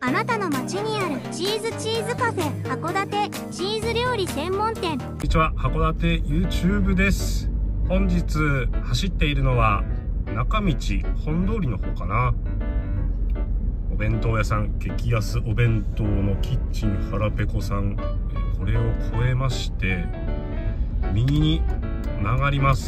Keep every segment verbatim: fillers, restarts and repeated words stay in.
あなたの街にあるチーズチーズカフェ函館チーズ料理専門店。 こんにちは、函館 YouTube です。本日走っているのは中道本通りの方かな。お弁当屋さん、激安お弁当のキッチンはらぺこさん、これを越えまして右に曲がります。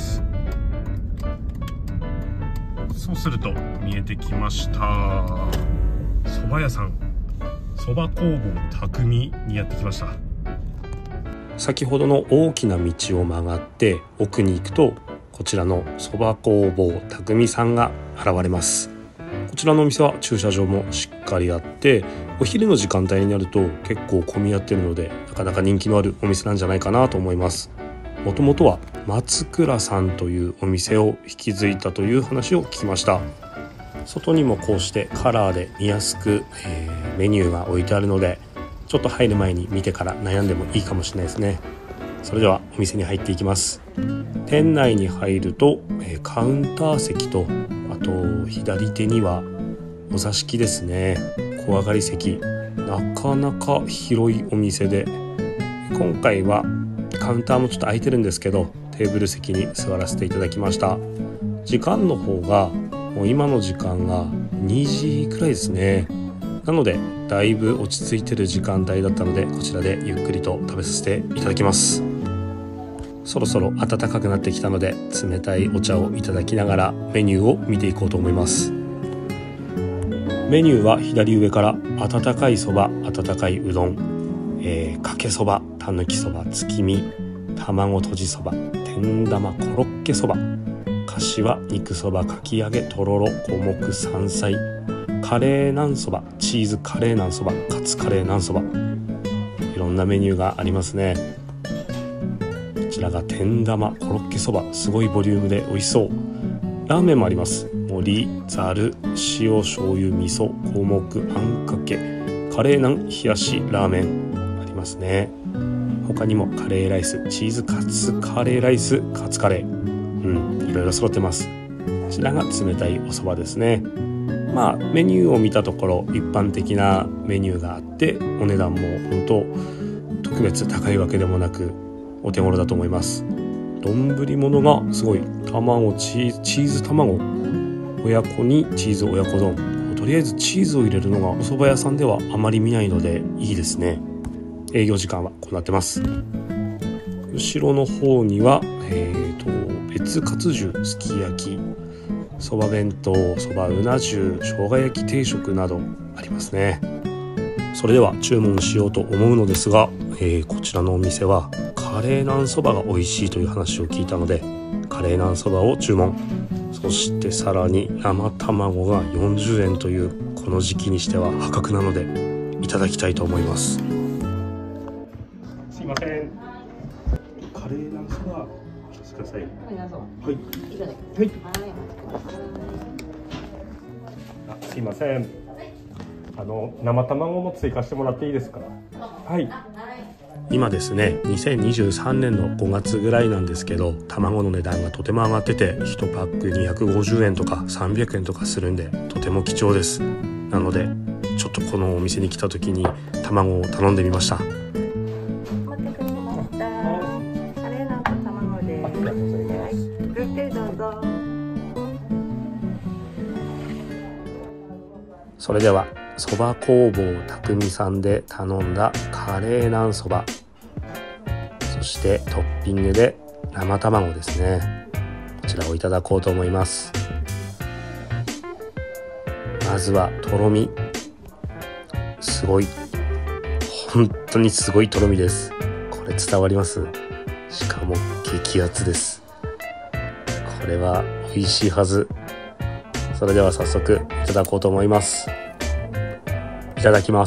そうすると見えてきました、蕎麦屋さん、蕎麦工房匠にやってきました。先ほどの大きな道を曲がって奥に行くと、こちらの蕎麦工房匠さんが現れます。こちらのお店は駐車場もしっかりあって、お昼の時間帯になると結構混み合ってるので、なかなか人気のあるお店なんじゃないかなと思います。もともとは松倉さんというお店を引き継いだという話を聞きました。外にもこうしてカラーで見やすく、えー、メニューが置いてあるので、ちょっと入る前に見てから悩んでもいいかもしれないですね。それではお店に入っていきます。店内に入ると、えー、カウンター席と、あと左手にはお座敷ですね。小上がり席、なかなか広いお店で、今回はカウンターもちょっと空いてるんですけど、テーブル席に座らせていただきました。時間の方がもう今の時間がにじくらいですね。なのでだいぶ落ち着いてる時間帯だったので、こちらでゆっくりと食べさせていただきます。そろそろ暖かくなってきたので、冷たいお茶をいただきながらメニューを見ていこうと思います。メニューは左上から温かいそば、温かいうどん、えー、かけそば、たぬきそば、月見、卵とじそば、天玉コロッケそば、かしわ、肉そば、かき揚げ、とろろ、五目山菜、カレーなんそば、チーズカレーなんそば、カツカレーなんそば、いろんなメニューがありますね。こちらが天玉コロッケそば、すごいボリュームで美味しそう。ラーメンもあります。盛り、ざる、塩醤油味噌、五目あんかけ、カレーなん、冷やしラーメンありますね。他にもカレーライス、チーズカツカレーライス、カツカレー、うん、いろいろ揃ってます。こちらが冷たいお蕎麦ですね。まあメニューを見たところ一般的なメニューがあって、お値段も本当特別高いわけでもなくお手頃だと思います。丼物がすごい、卵チーズ、チーズ卵親子にチーズ親子丼、とりあえずチーズを入れるのがお蕎麦屋さんではあまり見ないのでいいですね。営業時間はこうなってます。後ろの方には、えー、と別活重、すき焼き、そば弁当、そばうな重、生姜焼き定食などありますね。それでは注文しようと思うのですが、えー、こちらのお店はカレーなんそばが美味しいという話を聞いたので、カレーなんそばを注文。そしてさらに生卵がよんじゅうえんという、この時期にしては破格なのでいただきたいと思います。すいません、カレーなんそば一つください。はいはいはい。あ、すいません、あの生卵も追加してもらっていいですか。はい。今ですね、にせんにじゅうさんねんのごがつぐらいなんですけど、卵の値段がとても上がってて、いちパックにひゃくごじゅうえんとかさんびゃくえんとかするんで、とても貴重です。なのでちょっとこのお店に来た時に卵を頼んでみました。 持ってくれました。カレーなんと卵です。ありがとうございます。ごゆっくりどうぞ。 それではそば工房匠さんで頼んだカレーなんそば、そしてトッピングで生卵ですね。こちらをいただこうと思います。まずはとろみ、すごい、本当にすごいとろみです。これ伝わります。しかも激アツです。これは美味しいはず。それでは早速いただこうと思います。いただきます。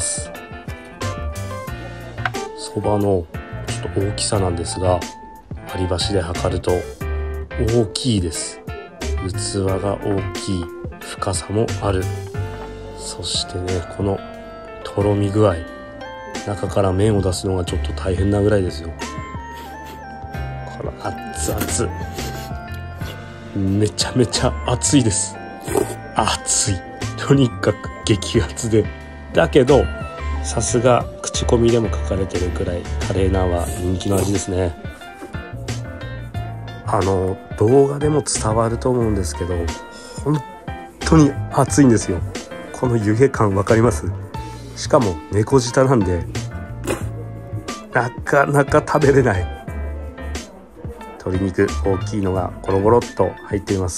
そばのちょっと大きさなんですが、割り箸で測ると大きいです。器が大きい、深さもある。そしてね、このとろみ具合、中から麺を出すのがちょっと大変なぐらいですよ。この熱々、めちゃめちゃ熱いです。熱い、とにかく激熱でだけどさすが口コミでも書かれてるくらいカレーナンは人気の味ですね。あの動画でも伝わると思うんですけど、本当に熱いんですよ。この湯気感わかります？しかも猫舌なんでなかなか食べれない。鶏肉大きいのがゴロゴロっと入っています。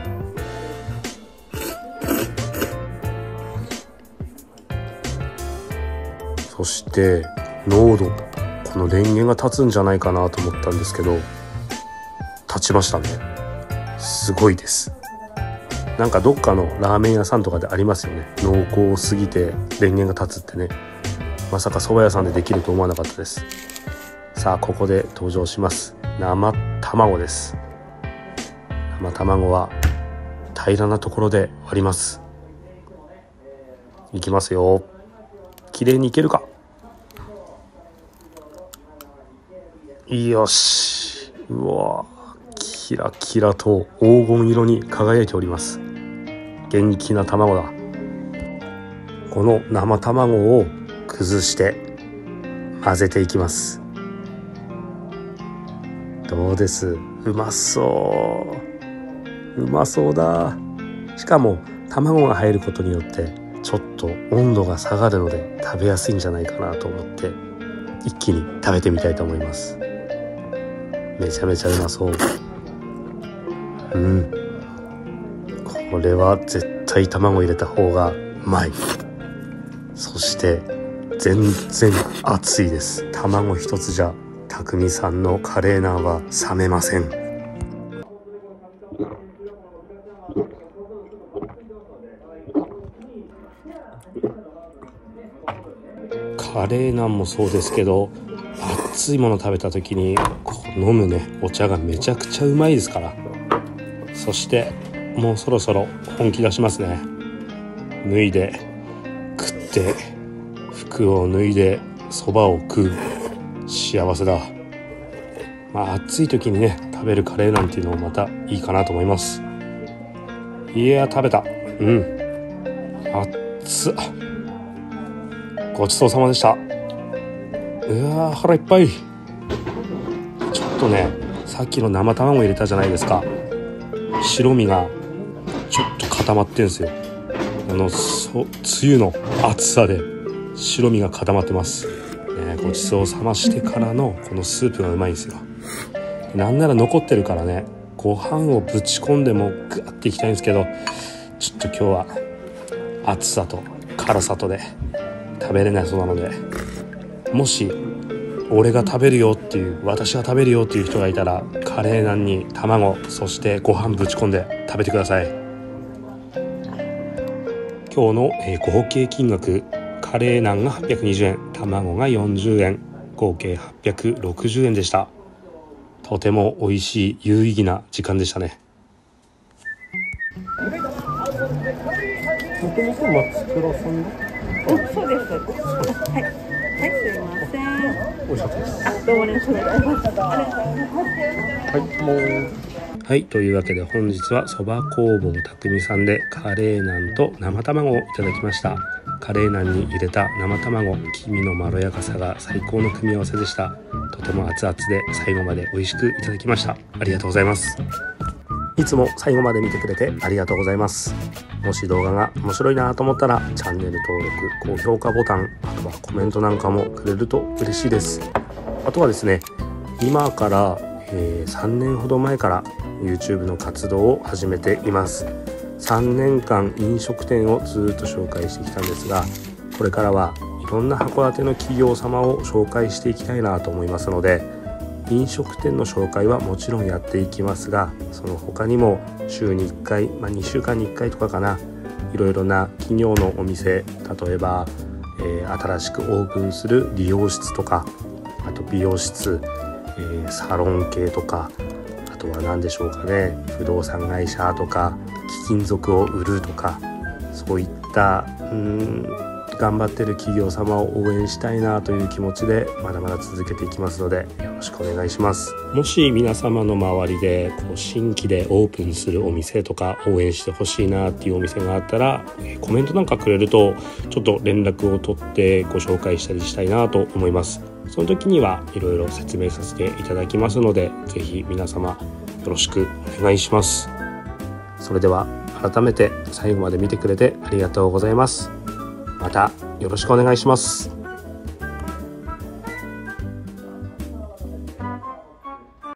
そして濃度、このレンゲが立つんじゃないかなと思ったんですけど、立ちましたね。すごいです。なんかどっかのラーメン屋さんとかでありますよね、濃厚すぎてレンゲが立つってね。まさか蕎麦屋さんでできると思わなかったです。さあここで登場します。生卵です。生卵は平らなところで割ります。いきますよ。綺麗にいけるか。よし。うわ、キラキラと黄金色に輝いております。元気な卵だ。この生卵を崩して混ぜていきます。どうです？うまそう。うまそうだ。しかも卵が入ることによってちょっと温度が下がるので食べやすいんじゃないかなと思って一気に食べてみたいと思います。めちゃめちゃうまそう。うん、これは絶対卵入れた方がうまい。そして全然熱いです。卵一つじゃ匠さんのカレーナンは冷めません。カレーナンもそうですけど、熱いもの食べた時にこう飲むねお茶がめちゃくちゃうまいですから。そしてもうそろそろ本気出しますね。脱いで食って服を脱いでそばを食う。幸せだ。まあ暑い時にね食べるカレーなんていうのもまたいいかなと思います。いや食べた。うん熱っ。ごちそうさまでした。うわー腹いっぱい。ちょっとねさっきの生卵入れたじゃないですか。白身がちょっと固まってんですよ。あのそつゆの熱さで白身が固まってます、ね、ごちそうさましてからのこのスープがうまいんですよ。なんなら残ってるからねご飯をぶち込んでもグワッていきたいんですけど、ちょっと今日は熱さと辛さとで食べれないそうなので、もし俺が食べるよっていう私が食べるよっていう人がいたらカレーナンに卵そしてご飯ぶち込んで食べてください。今日の、えー、合計金額、カレーナンがはっぴゃくにじゅうえん、卵がよんじゅうえん、合計はっぴゃくろくじゅうえんでした。とても美味しい有意義な時間でしたね。もともと松倉さんだ。 うん、そうです。はい、はい、すいません。 美味しかったです。 あ、どうもありがとうございます。 はい、もう。はい、というわけで本日はそば工房たくみさんでカレーナンと生卵をいただきました。カレーナンに入れた生卵、黄身のまろやかさが最高の組み合わせでした。とても熱々で最後まで美味しくいただきました。ありがとうございます。いつも最後まで見てくれてありがとうございます。もし動画が面白いなと思ったらチャンネル登録、高評価ボタン、あとはコメントなんかもくれると嬉しいです。あとはですね、今から、えー、さんねんほど前から YouTube の活動を始めています。さんねんかん飲食店をずっと紹介してきたんですが、これからはいろんな函館の企業様を紹介していきたいなと思いますので、飲食店の紹介はもちろんやっていきますが、その他にも週にいっかい、まあ、にしゅうかんにいっかいとかかな、いろいろな企業のお店、例えば、えー、新しくオープンする理容室とか、あと美容室、えー、サロン系とか、あとは何でしょうかね、不動産会社とか貴金属を売るとか、そういったうーん頑張ってる企業様を応援したいなという気持ちでまだまだ続けていきますので、よろしくお願いします。もし皆様の周りでこう新規でオープンするお店とか応援してほしいなっていうお店があったら、コメントなんかくれるとちょっと連絡を取ってご紹介したりしたいなと思います。その時にはいろいろ説明させていただきますので、ぜひ皆様よろしくお願いします。それでは改めて最後まで見てくれてありがとうございます。またよろしくお願いします。